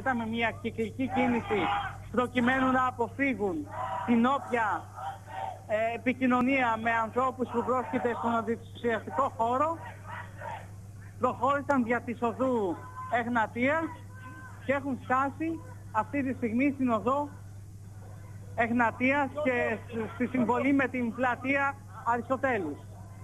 με μια κυκλική κίνηση προκειμένου να αποφύγουν την όποια επικοινωνία με ανθρώπους που πρόσκειται στον αντιπυσιαστικό χώρο. Προχώρησαν δια της οδού Εγνατίας και έχουν φτάσει αυτή τη στιγμή στην οδό Εγνατίας και στη συμβολή με την πλατεία Αριστοτέλους.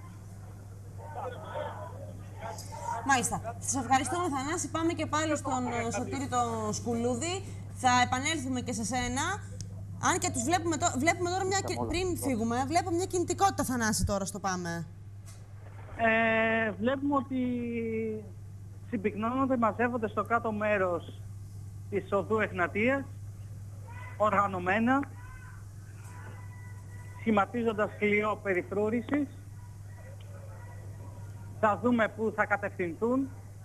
Μάλιστα. Σας ευχαριστούμε, Θανάση. Πάμε και πάλι στον Σωτήρη τον Σκουλούδη. Θα επανέλθουμε και σε σένα. Αν και τους βλέπουμε τώρα μια... Πριν φύγουμε, βλέπω μια κινητικότητα, Θανάση, τώρα στο πάμε. Βλέπουμε ότι συμπυκνώνονται, μαζεύονται στο κάτω μέρος της οδού Εγνατίας, οργανωμένα, σχηματίζοντας κλειό περιφρούρησης. Θα δούμε πού θα κατευθυνθούν.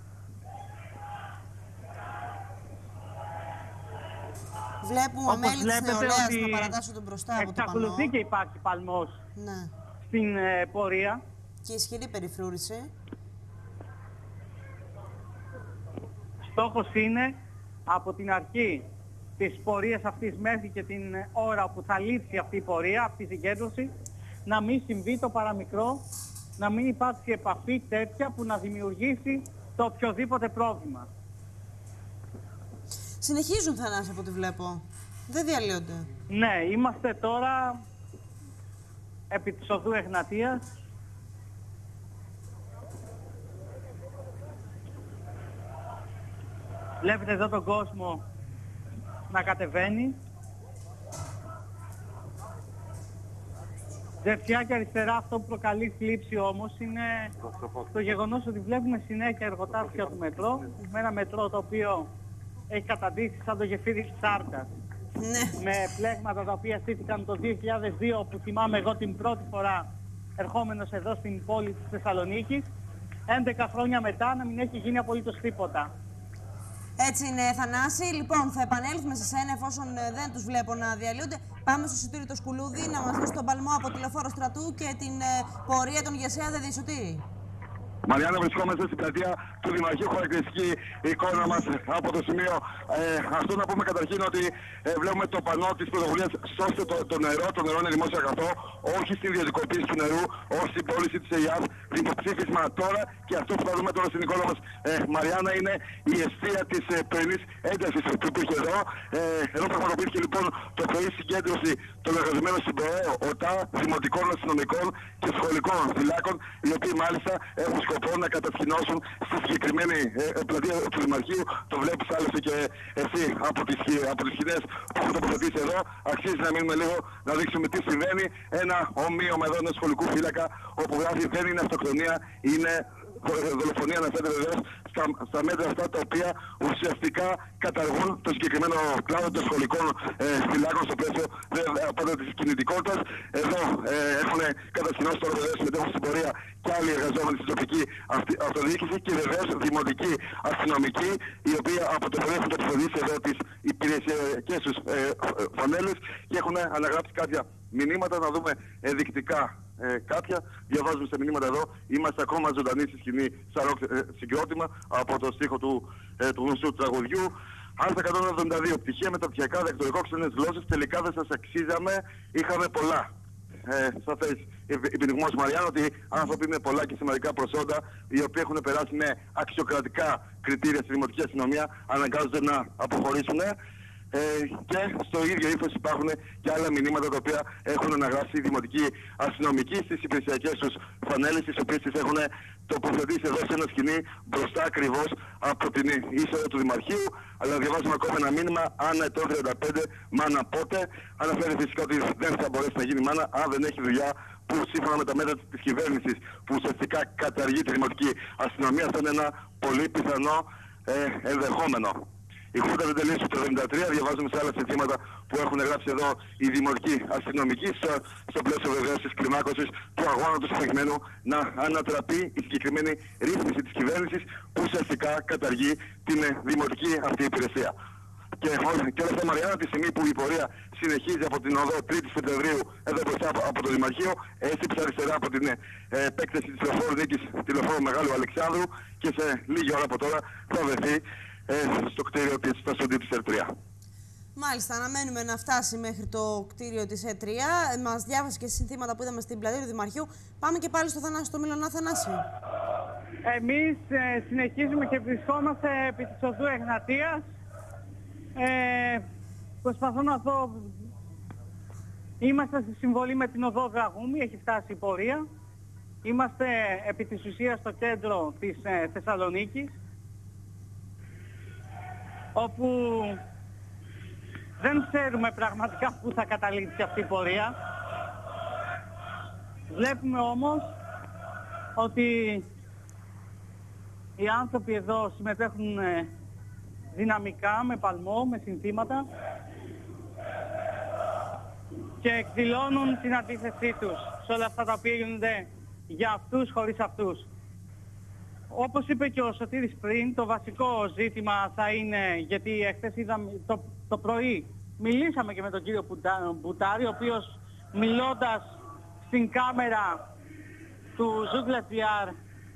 Βλέπουμε μέλη της νεολαίας να παρατάσσονται μπροστά από το πανό. Εξακολουθεί και υπάρχει παλμός στην πορεία. Και ισχυρή περιφρούρηση. Στόχος είναι από την αρχή της πορείας αυτής μέχρι και την ώρα που θα λήξει αυτή η πορεία, αυτή η συγκέντρωση, να μην συμβεί το παραμικρό, να μην υπάρξει επαφή τέτοια που να δημιουργήσει το οποιοδήποτε πρόβλημα. Συνεχίζουν, Θανάση, από ό,τι βλέπω. Δεν διαλύονται. Ναι, είμαστε τώρα επί της οδού Εγνατίας. Βλέπετε εδώ τον κόσμο να κατεβαίνει. Δεξιά και αριστερά αυτό που προκαλεί θλίψη όμως είναι το γεγονός ότι βλέπουμε συνέχεια εργοτάξια του μετρό, με ένα μετρό το οποίο έχει καταντήσει σαν το γεφύρι της Σάρκας. Με πλέγματα τα οποία στήθηκαν το 2002, που θυμάμαι εγώ την πρώτη φορά ερχόμενος εδώ στην πόλη της Θεσσαλονίκης. 11 χρόνια μετά να μην έχει γίνει απολύτως τίποτα. Έτσι είναι, Θανάση. Λοιπόν, θα επανέλθουμε σε σένα εφόσον δεν τους βλέπω να διαλύονται. Πάμε στο Σωτήρη το Σκουλούδη να μας δώσει τον παλμό από τη Λεωφόρο Στρατού και την πορεία των Γεσέα Σωτήρη. Μαριάννα, βρισκόμαστε στην πλατεία του Δημαρχείου. Χαρακτηριστική εικόνα μας από το σημείο. Αυτό να πούμε καταρχήν ότι βλέπουμε το πανό της πρωτοβουλίας «Σώστε το νερό». Το νερό είναι δημόσιο αγαθό, όχι στην ιδιωτικοποίηση του νερού, όχι στην πώληση της ΕΙΑΒ. Δημοψήφισμα τώρα, και αυτό που θα δούμε τώρα στην εικόνα μας, Μαριάννα, είναι η αιστεία της πρωινής έντασης που υπήρχε εδώ. Εδώ πραγματοποιήθηκε λοιπόν το πρωί συγκέντρωση των εργαζομένων στην ΠΟΕ, ΟΤΑ, δημοτικών αστυνομικών και σχολικών φυλάκων, οι οποίοι μάλιστα έχουν σκοπό να κατασκηνώσουν στη συγκεκριμένη πλατεία του Δημαρχείου. Το βλέπεις άλλωστε και εσύ από τις σκηνές που έχουν τοποθετήσει εδώ. Αξίζει να μείνουμε λίγο να δείξουμε τι συμβαίνει. Ένα ομοίωμα εδώ ενός σχολικού φύλακα, όπου γράφει δεν είναι αυτοκτονία, είναι δολοφονία, αναφέρεται βεβαίως στα μέτρα αυτά τα οποία ουσιαστικά καταργούν το συγκεκριμένο κλάδο των σχολικών φυλάκων στο πλαίσιο πάντα της κινητικότητας. Εδώ έχουν κατασκηνώσει τώρα βεβαίως, συμμετέχουν στην πορεία και άλλοι εργαζόμενοι στην τοπική αυτοδιοίκηση και βεβαίως δημοτικοί αστυνομικοί, οι οποίοι από το πρωί έχουν τοποθετήσει εδώ τις υπηρεσιακές τους φανέλες και έχουν αναγράψει κάποια μηνύματα. Να δούμε ενδεικτικά κάποια. Διαβάζουμε σε μηνύματα εδώ. Είμαστε ακόμα ζωντανοί στη σκηνή Σαρόκ συγκρότημα από το στίχο του γνωστού τραγουδιού. Άρθρα 172. Πτυχία μεταπτυχιακά, διδακτορικό, ξένες γλώσσες. Τελικά δεν σας αξίζαμε. Είχαμε πολλά. Σαφές υπενιγμός, Μαριάννα, ότι άνθρωποι με πολλά και σημαντικά προσόντα, οι οποίοι έχουν περάσει με αξιοκρατικά κριτήρια στη δημοτική αστυνομία, αναγκάζονται να αποχωρήσουν. Και στο ίδιο ύφος υπάρχουν και άλλα μηνύματα τα οποία έχουν αναγράψει οι δημοτικοί αστυνομικοί στις υπηρεσιακές τους φανέλες, τις οποίες τις έχουν τοποθετήσει εδώ σε ένα σκηνή μπροστά ακριβώς από την είσοδο του Δημαρχείου. Αλλά διαβάζουμε ακόμα ένα μήνυμα: Άννα ετών 35, μάνα πότε. Αναφέρει φυσικά ότι δεν θα μπορέσει να γίνει μάνα αν δεν έχει δουλειά, που σύμφωνα με τα μέτρα της κυβέρνησης που ουσιαστικά καταργεί τη δημοτική αστυνομία, αυτό είναι ένα πολύ πιθανό ενδεχόμενο. Η Χούντα δεν τελείωσε το 1973, διαβάζουμε σε άλλα συνθήματα που έχουν γράψει εδώ οι δημοτικοί αστυνομικοί, στο πλαίσιο βεβαίως της κλιμάκωσης του αγώνα του προκειμένου να ανατραπεί η συγκεκριμένη ρύθμιση της κυβέρνησης που ουσιαστικά καταργεί την δημοτική αυτή υπηρεσία. Και όλα αυτά, Μαριάννα, τη στιγμή που η πορεία συνεχίζει από την οδό 3η Σεπτεμβρίου εδώ μπροστά από το Δημαρχείο, έστειψε αριστερά από την επέκταση της λεωφόρου Νίκης, τη λεωφόρου Μεγάλου Αλεξάνδρου, και σε λίγη ώρα από τώρα θα βρεθεί στο κτίριο της στασιοντή της ΕΡΤΡΙΑ. Μάλιστα, αναμένουμε να φτάσει μέχρι το κτίριο της ΕΡΤΡΙΑ. Μας διάβασε και συνθήματα που είδαμε στην πλατεία του Δημαρχείου. Πάμε και πάλι στο Θανάση, στο Μιλωνά. Θανάση. Εμείς συνεχίζουμε και βρισκόμαστε επί της οδού Εγνατίας. Προσπαθώ να δω. Είμαστε στη συμβολή με την οδό Δραγούμη, έχει φτάσει η πορεία. Είμαστε επί της ουσίας στο κέντρο της Θεσσαλονίκης, όπου δεν ξέρουμε πραγματικά πού θα καταλήξει αυτή η πορεία. Βλέπουμε όμως ότι οι άνθρωποι εδώ συμμετέχουν δυναμικά, με παλμό, με συνθήματα και εκδηλώνουν την αντίθεσή τους σε όλα αυτά τα οποία γίνονται για αυτούς χωρίς αυτούς. Όπως είπε και ο Σωτήρης πριν, το βασικό ζήτημα θα είναι, γιατί εχθές είδαμε το πρωί, μιλήσαμε και με τον κύριο Μπουτάρη, ο οποίος μιλώντας στην κάμερα του Zoogla.gr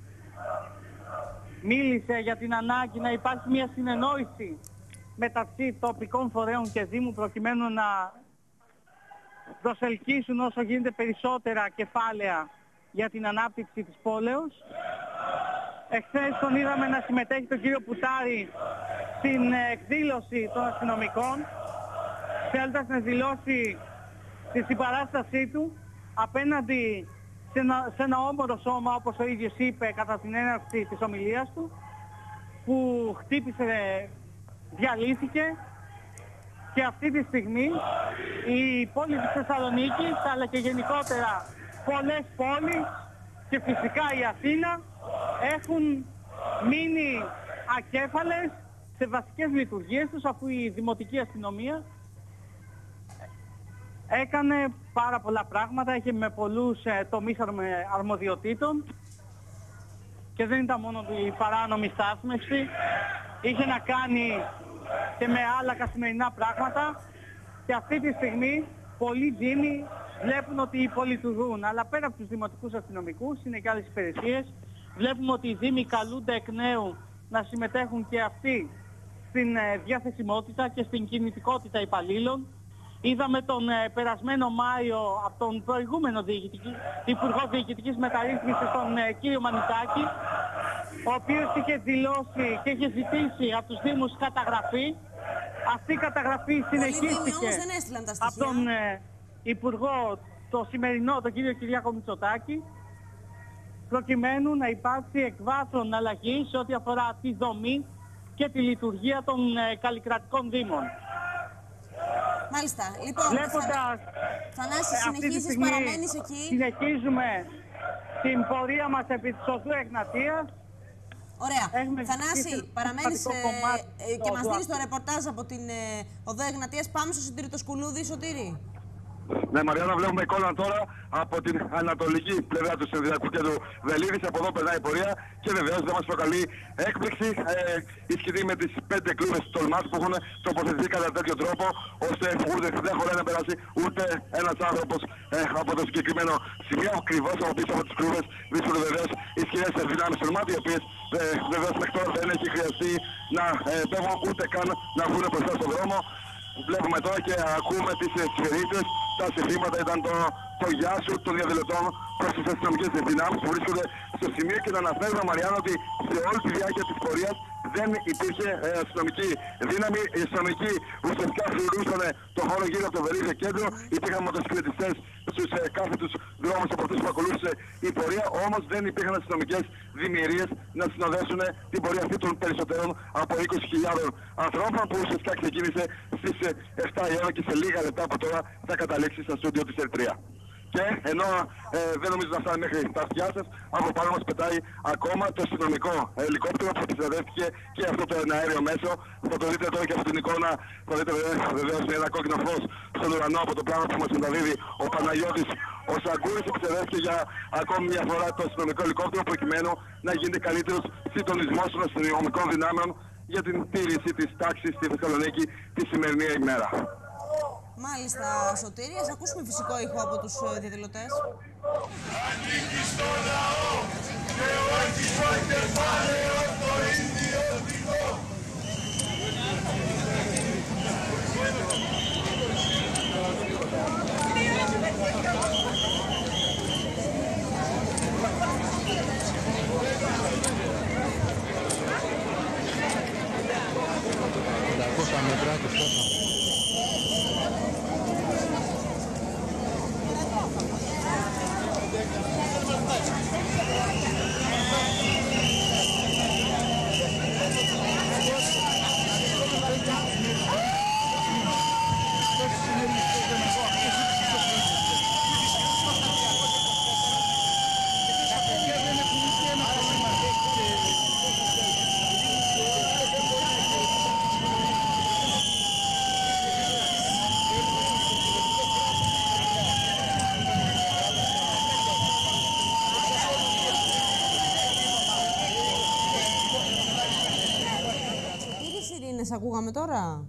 μίλησε για την ανάγκη να υπάρχει μια συνεννόηση μεταξύ τοπικών φορέων και Δήμου προκειμένου να προσελκύσουν όσο γίνεται περισσότερα κεφάλαια για την ανάπτυξη της πόλεως. Εχθές τον είδαμε να συμμετέχει τον κύριο Πουτάρη στην εκδήλωση των αστυνομικών, θέλοντας να δηλώσει τη συμπαράστασή του απέναντι σε ένα όμορο σώμα, όπως ο ίδιος είπε κατά την έναρξη της ομιλίας του, που χτύπησε, διαλύθηκε, και αυτή τη στιγμή η πόλη της Θεσσαλονίκης, αλλά και γενικότερα πολλές πόλεις και φυσικά η Αθήνα έχουν μείνει ακέφαλες σε βασικές λειτουργίες τους, αφού η Δημοτική Αστυνομία έκανε πάρα πολλά πράγματα, είχε με πολλούς τομείς αρμοδιοτήτων και δεν ήταν μόνο η παράνομη στάθμευση, είχε να κάνει και με άλλα καθημερινά πράγματα, και αυτή τη στιγμή πολλοί δήμοι βλέπουν ότι υπολειτουργούν. Αλλά πέρα από τους δημοτικούς αστυνομικούς είναι και άλλες υπηρεσίες. Βλέπουμε ότι οι δήμοι καλούνται εκ νέου να συμμετέχουν και αυτοί στην διαθεσιμότητα και στην κινητικότητα υπαλλήλων. Είδαμε τον περασμένο Μάιο από τον προηγούμενο Υπουργό Διοικητικής Μεταρρύθμισης, τον κύριο Μανιτάκη, ο οποίος είχε δηλώσει και είχε ζητήσει από τους Δήμους καταγραφή. Αυτή η καταγραφή συνεχίστηκε από τον Υπουργό, το σημερινό, τον κύριο Κυριάκο Μητσοτάκη, προκειμένου να υπάρξει εκ βάθρων αλλαγή σε ό,τι αφορά τη δομή και τη λειτουργία των καλλικρατικών δήμων. Μάλιστα. Λοιπόν, Θανάση, συνεχίζεις, παραμένεις εκεί. Συνεχίζουμε την πορεία μας επί της οδού Εγνατίας. Ωραία. Θανάση, παραμένεις και μας δίνεις το ρεπορτάζ από την οδό Εγνατίας. Πάμε στο Σωτήρη το Σκουλούδι. Σωτήρη. Ναι, Μαριάννα, βλέπουμε εικόνα τώρα από την ανατολική πλευρά του Συνδυακού Κέντρου Βελίδης. Από εδώ περνάει η πορεία και βεβαίως δεν μας προκαλεί έκπληξη η σκηνή με τις 5 κλούβες του Τολμάς που έχουν τοποθετηθεί κατά τέτοιο τρόπο, ώστε ούτε δεν χωράει να περάσει ούτε ένας άνθρωπος από το συγκεκριμένο σημείο. Ακριβώς από πίσω από τις κλούβες βρίσκονται βεβαίως οι ισχυρές δυνάμεις Τολμάτι, οι οποίες βεβαίως μέχρι τώρα δεν έχει χρειαστεί να πέφτουν ούτε καν να βγουν μπροστά στον δρόμο. Βλέπουμε τώρα και ακούμε τις σφαιρίτες. Τα συνθήματα ήταν το γεια σου των διαδηλωτών προς τις αστυνομικές δυνάμεις που βρίσκονται στο σημείο, και να αναφέρουμε, Μαριάννα, ότι σε όλη τη διάρκεια της πορείας δεν υπήρχε αστυνομική δύναμη. Οι αστυνομικοί ουσιαστικά φρουρούσαν το χώρο γύρω από το Βελίδιο Κέντρο. Υπήρχαν μοτοσυκλετιστές στους κάθετους δρόμους από αυτούς που ακολούθησε η πορεία, όμως δεν υπήρχαν αστυνομικές δημιουργίες να συνοδεύσουν την πορεία αυτή των περισσότερων από 20.000 ανθρώπων, που ουσιαστικά ξεκίνησε στις 7 η ώρα και σε λίγα λεπτά από τώρα θα καταλήξει στα στούντιο της ΕΡΤΡΙΑ. Και ενώ δεν νομίζω να φτάνει μέχρι τα αυτιά σας, από πάνω μας πετάει ακόμα το αστυνομικό ελικόπτερο που επιστρέφτηκε και αυτό το εναέριο μέσο. Θα το δείτε τώρα και από την εικόνα, θα δείτε βεβαίως ένα κόκκινο φως στον ουρανό από το πλάνο που μας μεταδίδει ο Παναγιώτης ο Σαγκούρης. Επιστρέφτηκε για ακόμη μια φορά το αστυνομικό ελικόπτερο, προκειμένου να γίνεται καλύτερος συντονισμός των αστυνομικών δυνάμεων για την τήρηση της τάξης στη Θεσσαλονίκη τη σημερινή ημέρα. Μάλιστα, Σωτήρη, ας ακούσουμε φυσικό ήχο από τους διαδηλωτές. Ανήκει στο λαό και όχι πότε πάρε το ίδιο δικό. μέτρα του Στέφα. Ακούγαμε τώρα.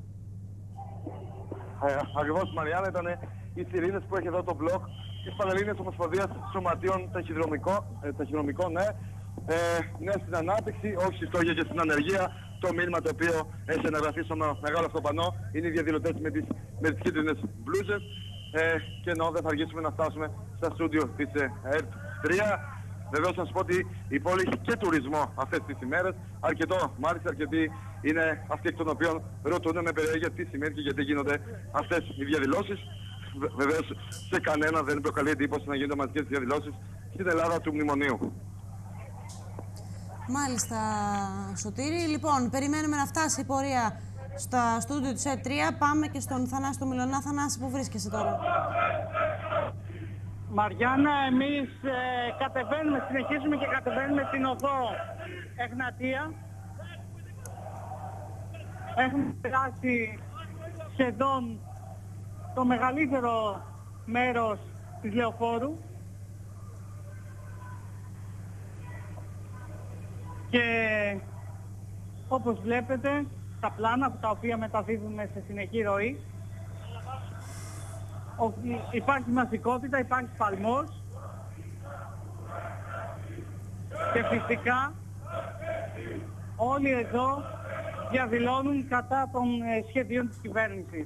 Ακριβώς, Μαριάννα, ήταν οι σιρήνες που έχει εδώ το μπλοκ της Πανελλήνιας Ομοσπονδίας Σωματείων Ταχυδρομικών, ναι. Ναι στην ανάπτυξη, όχι στη στόχια και στην ανεργία. Το μήνυμα το οποίο έχει αναγραφεί στο μεγάλο αυτό πανό είναι οι διαδηλωτές με τις κίτρινες μπλούζες. Και ενώ δεν θα αργήσουμε να φτάσουμε στα στούντιο της ΕΡΤ3. Βεβαίως να σας πω ότι η πόλη έχει και τουρισμό αυτές τις ημέρες. Αρκετό, μάλιστα αρκετοί είναι αυτοί εκ των οποίων ρωτούν με περιέργεια τι σημαίνει και γιατί γίνονται αυτές οι διαδηλώσεις. Βεβαίως σε κανένα δεν προκαλεί εντύπωση να γίνονται μαζικές διαδηλώσεις στην Ελλάδα του Μνημονίου. Μάλιστα, Σωτήρη. Λοιπόν, περιμένουμε να φτάσει η πορεία στα στούντιο της ΕΡΤ3. Πάμε και στον Θανάση του Μιλωνά. Θανάση, που βρίσκεσαι τώρα? Μαριάννα, εμείς συνεχίζουμε και κατεβαίνουμε την οδό Εγνατία. Έχουμε περάσει σχεδόν το μεγαλύτερο μέρος της Λεωφόρου και όπως βλέπετε τα πλάνα τα οποία μεταδίδουμε σε συνεχή ροή, υπάρχει μαζικότητα, υπάρχει παλμός και φυσικά όλοι εδώ διαδηλώνουν κατά των σχεδίων της κυβέρνησης.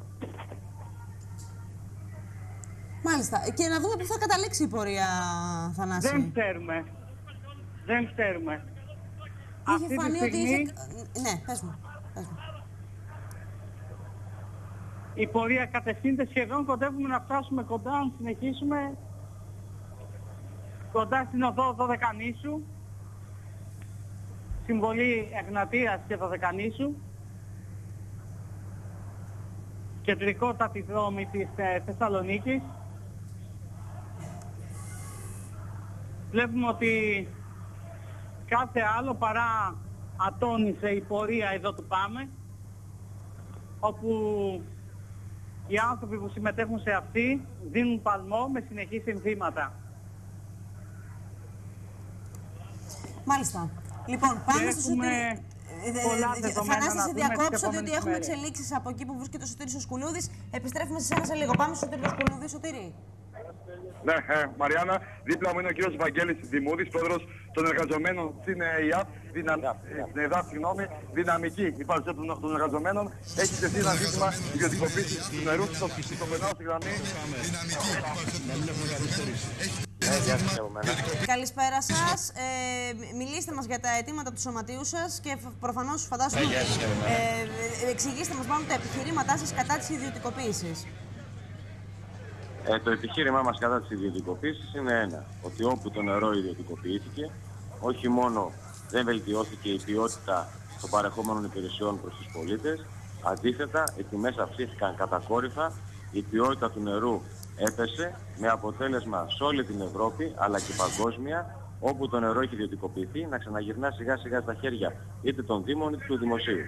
Μάλιστα. Και να δούμε πού θα καταλήξει η πορεία, Θανάση. Δεν ξέρουμε. Δεν ξέρουμε. Είχε φανεί ότι είχε... Ναι, πες μου. Η πορεία κατευθύνεται σχεδόν, κοντεύουμε να φτάσουμε κοντά, αν συνεχίσουμε, κοντά στην οδό Δωδεκανήσου, συμβολή Εγνατίας και Δωδεκανήσου, κεντρικότατη δρόμη της Θεσσαλονίκης. Βλέπουμε ότι κάθε άλλο παρά ατόνισε η πορεία εδώ του Πάμε, όπου οι άνθρωποι που συμμετέχουν σε αυτή δίνουν παλμό με συνεχή συνθήματα. Μάλιστα. Λοιπόν, πάμε στο Σωτήρη. Θανάση, σε διακόψω, διότι έχουμε εξελίξεις από εκεί που βρίσκεται ο Σωτήρης ο Σκουλούδης. Επιστρέφουμε σε εσένα σε λίγο. Πάμε στο Σωτήρη ο Σκουλούδη. Σωτήρη. Ναι, Μαριάννα, δίπλα μου είναι ο κύριος Βαγγέλης Δημούδης, πρόεδρος των εργαζομένων στην ΕΙΑΠ, δυναμική η παρουσία των εργαζομένων. Έχει τεθεί ένα ζήτημα ιδιωτικοποίησης του νερού στο περνάω στη γραμμή. Καλησπέρα σας. Μιλήστε μας για τα αιτήματα του σωματείου σας και προφανώς φαντάζομαι εξηγήστε μας μάλλον τα επιχειρήματά σας κατά της ιδιωτικοποίησης. Το επιχείρημά μας κατά της ιδιωτικοποίησης είναι ένα, ότι όπου το νερό ιδιωτικοποιήθηκε, όχι μόνο δεν βελτιώθηκε η ποιότητα των παρεχόμενων υπηρεσιών προς τους πολίτες, αντίθετα οι τιμές αυξήθηκαν κατακόρυφα, η ποιότητα του νερού έπεσε, με αποτέλεσμα σε όλη την Ευρώπη αλλά και παγκόσμια, όπου το νερό έχει ιδιωτικοποιηθεί, να ξαναγυρνά σιγά σιγά στα χέρια είτε των Δήμων είτε του Δημοσίου.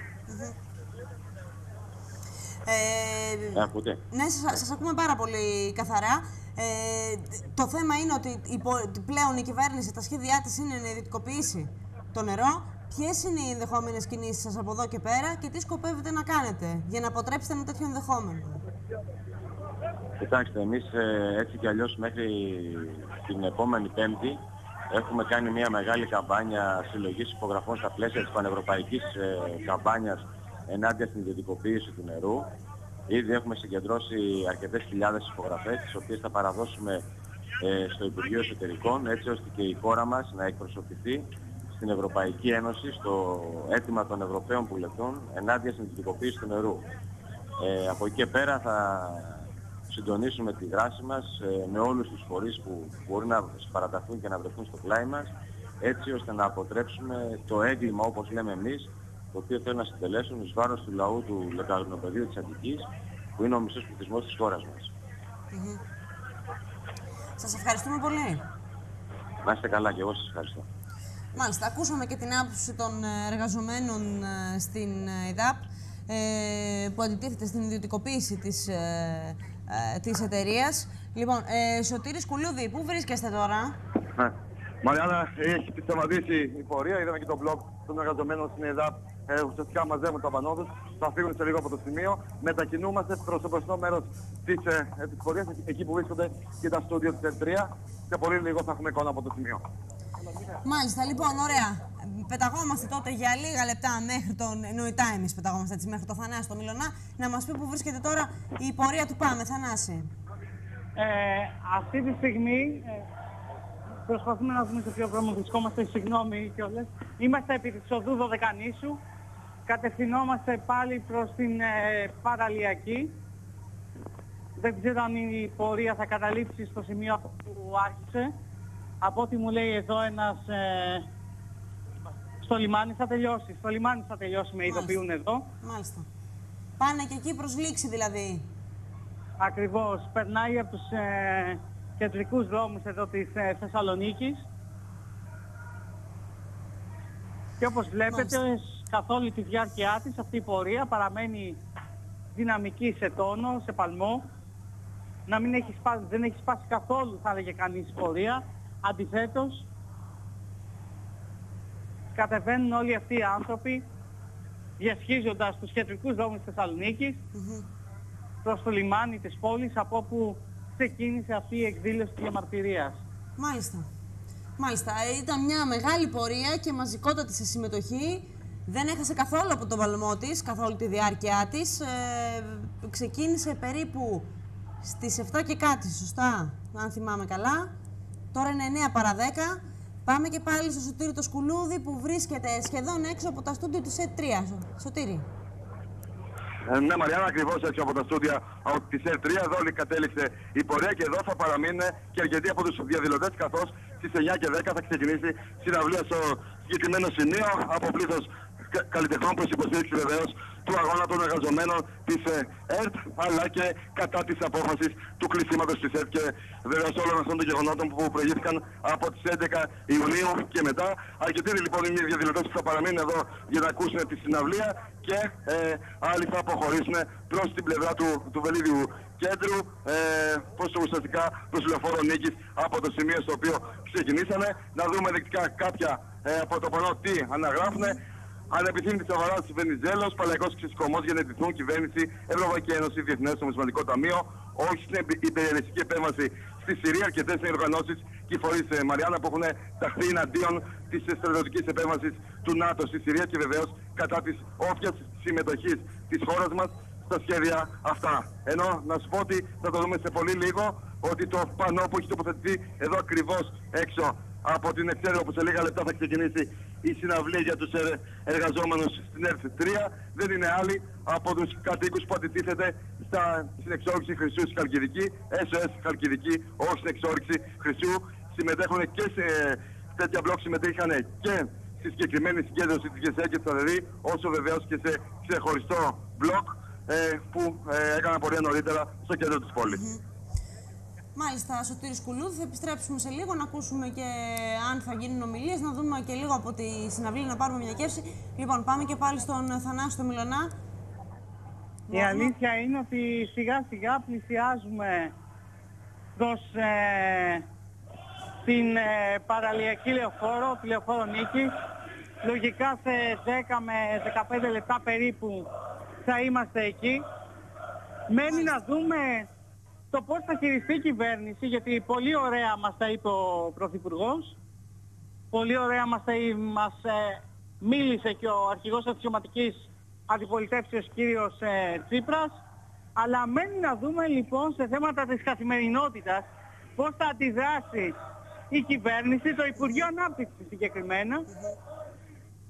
Ναι, σας ακούμε πάρα πολύ καθαρά. Το θέμα είναι ότι πλέον η κυβέρνηση, τα σχέδιά της είναι να ιδιωτικοποιήσει το νερό. Ποιες είναι οι ενδεχόμενες κινήσεις σας από εδώ και πέρα και τι σκοπεύετε να κάνετε για να αποτρέψετε ένα τέτοιο ενδεχόμενο? Κοιτάξτε, εμείς έτσι κι αλλιώς μέχρι την επόμενη Πέμπτη έχουμε κάνει μια μεγάλη καμπάνια συλλογής υπογραφών στα πλαίσια της πανευρωπαϊκής καμπάνιας ενάντια στην ιδιωτικοποίηση του νερού. Ήδη έχουμε συγκεντρώσει αρκετές χιλιάδες υπογραφές, τις οποίες θα παραδώσουμε στο Υπουργείο Εσωτερικών, έτσι ώστε και η χώρα μας να εκπροσωπηθεί στην Ευρωπαϊκή Ένωση στο αίτημα των Ευρωπαίων Βουλευτών ενάντια στην ιδιωτικοποίηση του νερού. Από εκεί και πέρα θα συντονίσουμε τη δράση μας με όλους τους φορείς που μπορεί να παραταχθούν και να βρεθούν στο πλάι μας, έτσι ώστε να αποτρέψουμε το έγκλημα, όπως λέμε εμείς, το οποίο θέλουν να συντελέσουν εις βάρος του λαού του Λεκανοπεδίου της Αττικής, που είναι ο μισός πληθυσμός της χώρας μας. Σας ευχαριστούμε πολύ. Να είστε καλά και εγώ σας ευχαριστώ. Μάλιστα, ακούσαμε και την άποψη των εργαζομένων στην ΕΔΑΠ που αντιτίθεται στην ιδιωτικοποίηση της εταιρείας. Λοιπόν, Σωτήρης Κουλούδη, πού βρίσκεστε τώρα? Μαριάννα, έχει σταματήσει η πορεία, είδαμε και τον μπλοκ των εργαζομένων στην ΕΔΑΠ. Ουσιαστικά μαζεύουν τα πανόδους, θα φύγουν σε λίγο από το σημείο. Μετακινούμαστε προς το μπροστό μέρος της πορείας, εκεί που βρίσκονται και τα στούντιο της ΕΡΤ3. Σε πολύ λίγο θα έχουμε εικόνα από το σημείο. Μάλιστα, λοιπόν, ωραία. Πεταγόμαστε τότε για λίγα λεπτά μέχρι τον νοητά εμείς πεταγόμαστε έτσι, μέχρι το Θανάση το Μιλωνά. Να μας πει που βρίσκεται τώρα η πορεία του Πάμε, Θανάση. Αυτή τη στιγμή προσπαθούμε να δούμε σε ποιο δρόμο βρισκόμαστε, συγγνώμη κιόλας. Είμαστε επί της οδού Δωδεκανήσου. Κατευθυνόμαστε πάλι προς την παραλιακή. Δεν ξέρω αν η πορεία θα καταλήξει στο σημείο που άρχισε. Από ό,τι μου λέει εδώ ένας στο λιμάνι θα τελειώσει. Στο λιμάνι θα τελειώσει, με ειδοποιούν εδώ. Μάλιστα. Πάνε και εκεί προς λήξη δηλαδή. Ακριβώς. Περνάει από τους κεντρικούς δρόμους εδώ της Θεσσαλονίκης. Και όπως βλέπετε, καθ' όλη τη διάρκεια της αυτή η πορεία παραμένει δυναμική σε τόνο, σε παλμό. Να μην έχει σπάσει, δεν έχει σπάσει καθόλου, θα έλεγε κανείς, η πορεία. Αντιθέτως, κατεβαίνουν όλοι αυτοί οι άνθρωποι διασχίζοντας τους κεντρικούς δρόμους της Θεσσαλονίκης προς το λιμάνι της πόλης, από όπου ξεκίνησε αυτή η εκδήλωση της διαμαρτυρίας. Μάλιστα. Μάλιστα. Ήταν μια μεγάλη πορεία και μαζικότατη σε συμμετοχή. Δεν έχασε καθόλου από τον παλμό της, καθ' όλη τη διάρκεια της. Ξεκίνησε περίπου στις 7 και κάτι, σωστά, αν θυμάμαι καλά. Τώρα είναι 9 παρά 10. Πάμε και πάλι στο Σωτήρη το Σκουλούδη που βρίσκεται σχεδόν έξω από τα στούντιο της ΕΡΤ3. Σωτήρη. Ναι, Μαριάννα, ακριβώς έξω από τα στούντια της ΕΡΤ3. Εδώ όλη κατέληξε η πορεία και εδώ θα παραμείνουν και αρκετοί από τους διαδηλωτές, καθώς στις 9 και 10 θα ξεκινήσει συναυλία στο συγκεκριμένο σημείο από πλήθος καλλιτεχνών προς υποστήριξη βεβαίως του αγώνα των εργαζομένων της ΕΡΤ, αλλά και κατά της απόφασης του κλεισίματος της ΕΡΤ και βεβαίως όλων αυτών των γεγονότων που προηγήθηκαν από τις 11 Ιουνίου και μετά. Αρκετοί λοιπόν είναι οι διαδηλωτές που θα παραμείνουν εδώ για να ακούσουν τη συναυλία και άλλοι θα αποχωρήσουν προς την πλευρά του Βελίδιου κέντρου, προς το ουσιαστικά προς λεωφόρο Νίκης από το σημείο στο οποίο ξεκινήσανε. Να δούμε δεικτικά κάποια από το πανό τι αναγράφουν. Ανεπιθύμητη αγοράς Βενιζέλος, Παλαϊκός Ξεσηκωμός για να εντυθούν κυβέρνηση, Ευρωπαϊκή Ένωση, Διεθνές Νομισματικό Ταμείο, όχι στην υπεριαλιστική επέμβαση στη Συρία. Αρκετές είναι οι οργανώσεις και οι φορείς, Μαριάννα, που έχουν ταχθεί εναντίον της στρατιωτικής επέμβασης του ΝΑΤΟ στη Συρία και βεβαίως κατά της όποιας συμμετοχής της χώρας μας στα σχέδια αυτά. Ενώ να σου πω ότι θα το δούμε σε πολύ λίγο, ότι το πανό που έχει τοποθετηθεί εδώ ακριβώς έξω από την Εξέδρα, όπου σε λίγα λεπτά θα ξεκινήσει η συναυλία για τους εργαζόμενους στην ΕΡΤ3, δεν είναι άλλοι από τους κατοίκους που αντιτίθεται στην εξόρυξη χρυσού στη Χαλκιδική, SOS Χαλκιδική, όχι στην εξόρυξη χρυσού. Συμμετέχουν και σε τέτοια μπλοκ, συμμετείχαν και στη συγκεκριμένη συγκέντρωση της ΓΕΣΕ και της ΑΔΕΔΗ, όσο βεβαίως και σε ξεχωριστό μπλοκ που έκαναν πορεία νωρίτερα στο κέντρο της πόλης. Μάλιστα, Σωτήρης Κουλούδη, θα επιστρέψουμε σε λίγο να ακούσουμε και αν θα γίνουν ομιλίες, να δούμε και λίγο από τη συναυλία, να πάρουμε μια γεύση. Λοιπόν, πάμε και πάλι στον Θανάση το Μιλωνά. Η αλήθεια είναι ότι σιγά σιγά πλησιάζουμε προς την παραλιακή λεωφόρο, τη λεωφόρο Νίκης. Λογικά σε 10 με 15 λεπτά περίπου θα είμαστε εκεί. Μένει να δούμε το πώς θα χειριστεί η κυβέρνηση, γιατί πολύ ωραία μας τα είπε ο Πρωθυπουργός, πολύ ωραία μας μίλησε και ο αρχηγός αξιωματικής αντιπολιτεύσεως κύριος Τσίπρας, αλλά μένει να δούμε λοιπόν σε θέματα της καθημερινότητας πώς θα αντιδράσει η κυβέρνηση, το Υπουργείο Ανάπτυξης συγκεκριμένα,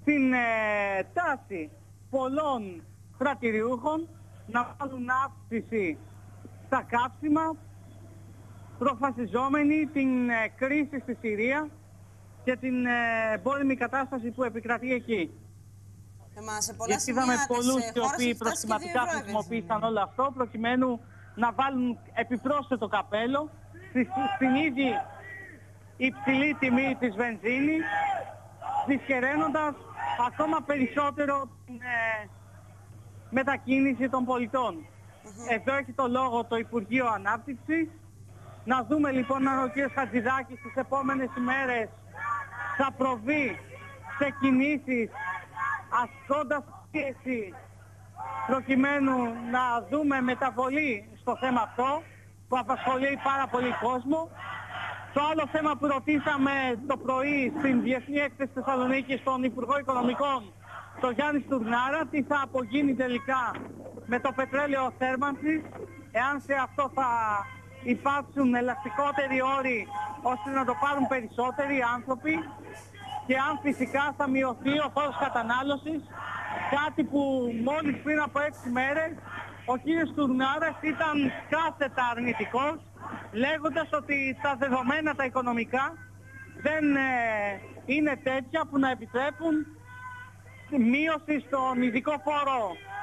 την τάση πολλών κρατηριούχων να βάλουν αύξηση στα κάψιμα, προφασιζόμενοι την κρίση στη Συρία και την πόλεμη κατάσταση που επικρατεί εκεί. Σε πολλά Γιατί είδαμε πολλούς οι οποίοι προσχηματικά χρησιμοποίησαν όλο αυτό προκειμένου να βάλουν επιπρόσθετο καπέλο στην ίδια υψηλή τιμή της βενζίνης, δυσχεραίνοντας ακόμα περισσότερο την μετακίνηση των πολιτών. Εδώ έχει το λόγο το Υπουργείο Ανάπτυξης. Να δούμε λοιπόν αν ο κ. Χατζηδάκης στις επόμενες ημέρες θα προβεί σε κινήσεις ασκώντας πίεση προκειμένου να δούμε μεταβολή στο θέμα αυτό που απασχολεί πάρα πολύ κόσμο. Το άλλο θέμα που ρωτήσαμε το πρωί στην Διεθνή Έκθεση Θεσσαλονίκη στον Υπουργό Οικονομικών, το Γιάννη Στουρνάρα, τι θα απογίνει τελικά με το πετρέλαιο θέρμανσης, εάν σε αυτό θα υπάρξουν ελαστικότεροι όροι ώστε να το πάρουν περισσότεροι άνθρωποι και αν φυσικά θα μειωθεί ο φόρος κατανάλωσης, κάτι που μόλις πριν από 6 μέρες ο κύριος Στουρνάρας ήταν κάθετα αρνητικός, λέγοντας ότι τα δεδομένα τα οικονομικά δεν είναι τέτοια που να επιτρέπουν μείωση στον ειδικό φόρο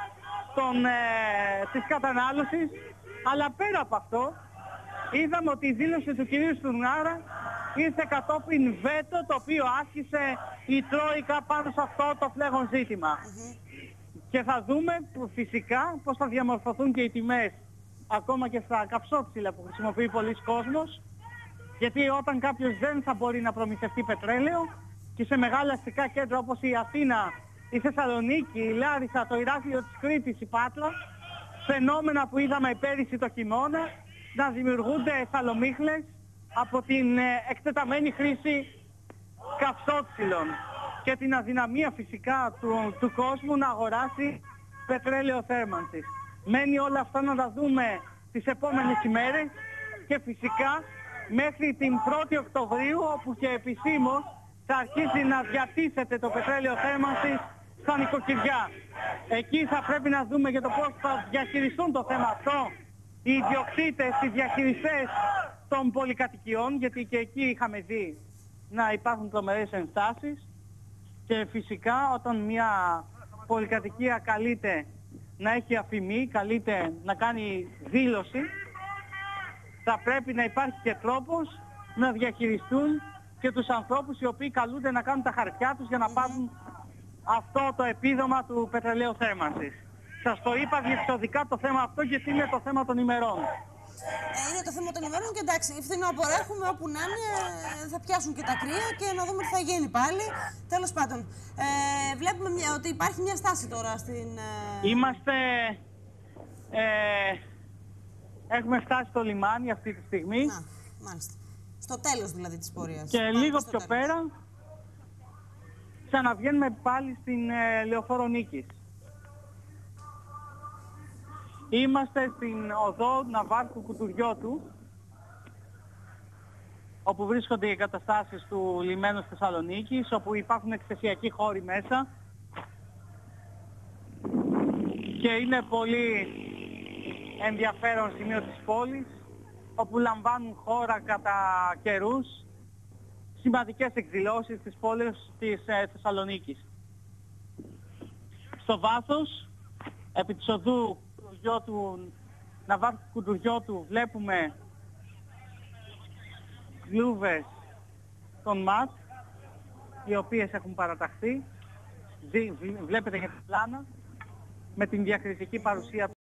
της κατανάλωσης. Αλλά πέρα από αυτό, είδαμε ότι η δήλωση του κυρίου Στουρνάρα ήρθε κατόπιν βέτο το οποίο άσκησε η Τρόικα πάνω σε αυτό το φλέγον ζήτημα. Και θα δούμε φυσικά πώς θα διαμορφωθούν και οι τιμές ακόμα και στα καυσόψιλα που χρησιμοποιεί πολλοί κόσμος, γιατί όταν κάποιος δεν θα μπορεί να προμηθευτεί πετρέλαιο και σε μεγάλα αστικά κέντρα όπως η Αθήνα, η Θεσσαλονίκη, η Λάρισα, το Ηράκλειο της Κρήτης, η Πάτρα, φαινόμενα που είδαμε πέρυσι το χειμώνα, να δημιουργούνται σαλομίχλες από την εκτεταμένη χρήση καυσόψιλων και την αδυναμία φυσικά του κόσμου να αγοράσει πετρέλαιο θέρμανσης. Μένει όλα αυτά να τα δούμε τις επόμενες ημέρες και φυσικά μέχρι την 1η Οκτωβρίου, όπου και επισήμως θα αρχίσει να διατίθεται το πετρέλαιο θέρμανσης στα νοικοκυριά. Εκεί θα πρέπει να δούμε για το πώς θα διαχειριστούν το θέμα αυτό οι ιδιοκτήτες, οι διαχειριστές των πολυκατοικιών, γιατί και εκεί είχαμε δει να υπάρχουν τρομερές ενστάσεις και φυσικά όταν μια πολυκατοικία καλείται να έχει αφημί, καλείται να κάνει δήλωση, θα πρέπει να υπάρχει και τρόπος να διαχειριστούν και τους ανθρώπους οι οποίοι καλούνται να κάνουν τα χαρτιά τους για να πάρουν αυτό το επίδομα του πετρελαίου θέρμανσης. Σας το είπα διεξοδικά το θέμα αυτό γιατί είναι το θέμα των ημερών. Είναι το θέμα των ημερών και εντάξει, φθινόπωρο έχουμε όπου να είναι, θα πιάσουν και τα κρύα και να δούμε τι θα γίνει πάλι. Τέλος πάντων, βλέπουμε ότι υπάρχει μια στάση τώρα στην... Είμαστε... έχουμε φτάσει στο λιμάνι αυτή τη στιγμή. Να, μάλιστα. Στο τέλος δηλαδή της πορείας. Και λίγο πιο πέρα ξαναβγαίνουμε πάλι στην Λεωφόρο Νίκης. Είμαστε στην οδό Ναβάρχου Κουτουριώτου, όπου βρίσκονται οι εγκαταστάσεις του λιμένου Θεσσαλονίκης, όπου υπάρχουν εκθεσιακοί χώροι μέσα και είναι πολύ ενδιαφέρον σημείο της πόλης, όπου λαμβάνουν χώρα κατά καιρούς σημαντικές εκδηλώσεις της πόλης της Θεσσαλονίκης. Στο βάθος, επί της οδού του Ναβάρχου Κουτουριώτου, βλέπουμε γλούβες των ΜΑΤ, οι οποίες έχουν παραταχθεί. Βλέπετε και την πλάνα με την διακριτική παρουσία